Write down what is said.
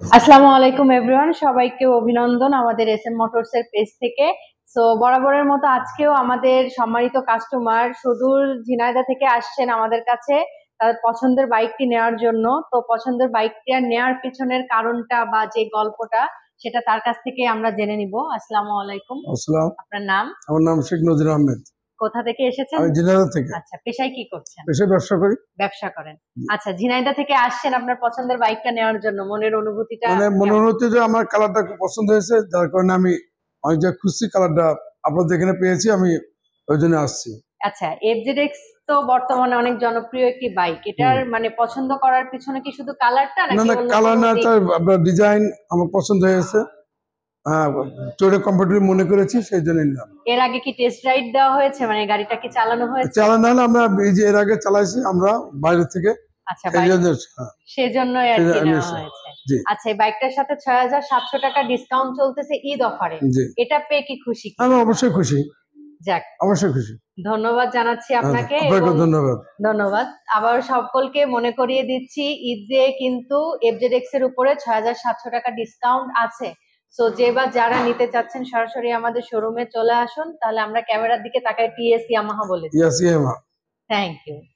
আসসালামু আলাইকুম এভরিওয়ান, সবাইকে অভিনন্দন আমাদের এস এম মোটরস এর পেজ থেকে। সো বরাবরের মতো আজকেও আমাদের সম্মানিত কাস্টমার সুদূর ঝিনাইদহ থেকে আসছেন আমাদের কাছে তাদের পছন্দের বাইকটি নেওয়ার জন্য। তো পছন্দের বাইকটি নেওয়ার পিছনের কারণটা বা যে গল্পটা সেটা তার কাছ থেকে আমরা জেনে নিব। আসসালামু আলাইকুম। আসসালাম। আপনার নাম? আমার নাম শেখ নজির আহমেদ। কোথা থেকে এসেছেন? আমি ঝিনাইদহ থেকে। আচ্ছা, পেশায় কি করছেন? পেশায় ব্যবসা করি। ব্যবসা করেন। আচ্ছা, ঝিনাইদহ থেকে আসছেন আপনার পছন্দের বাইকটা নেওয়ার জন্য, মনের অনুভূতিটা মনে কেমন? হচ্ছে যে আমার কালারটা খুব পছন্দ হয়েছে, যার কারণে আমি অনেক যা খুঁজছি কালারটা আপনাদের এখানে পেয়েছি, আমি ওই জন্য আসছি। আচ্ছা, এফজেডএক্স তো বর্তমানে অনেক জনপ্রিয় একটি বাইক। এটার মানে পছন্দ করার পিছনে কি শুধু কালারটা না নাকি না, অন্য কালার কোনো না, দিক? আপনার ডিজাইন আমার পছন্দ হয়েছে। হ্যাঁ, চড়ে কমফোর্টেবল মনে করেছি, সেই জন্য নিলাম। এর আগে কি টেস্ট রাইড দেওয়া হয়েছে, মানে গাড়িটা কি চালানো হয়েছে? চালানো হলে আমরা এই যে এর আগে চালাইছি আমরা বাইরে থেকে। আচ্ছা, এই বাইরে জন্য সেজন্যই আর কি নেওয়া হয়েছে। জি আচ্ছা, এই বাইকটার সাথে ৬,৭০০ টাকা ডিসকাউন্ট চলতেছে ঈদ অফারে। জি, এটা পেয়ে কি খুশি? আমি অবশ্যই খুশি, যাক, অবশ্যই খুশি। ধন্যবাদ জানাচ্ছি আপনাকে। আপনাকে এবং ধন্যবাদ। ধন্যবাদ আবার সকলকে মনে করিয়ে দিচ্ছি, ঈদে কিন্তু এফজেডএক্স এর উপরে ৬,৭০০ টাকা ডিসকাউন্ট আছে। সো যে বা যারা নিতে চাচ্ছেন সরাসরি আমাদের শোরুমে চলে আসুন, তাহলে আমরা ক্যামেরার দিকে তাকায় টিএস ইয়ামাহা বলে দিই। Yes Yamaha. Thank you.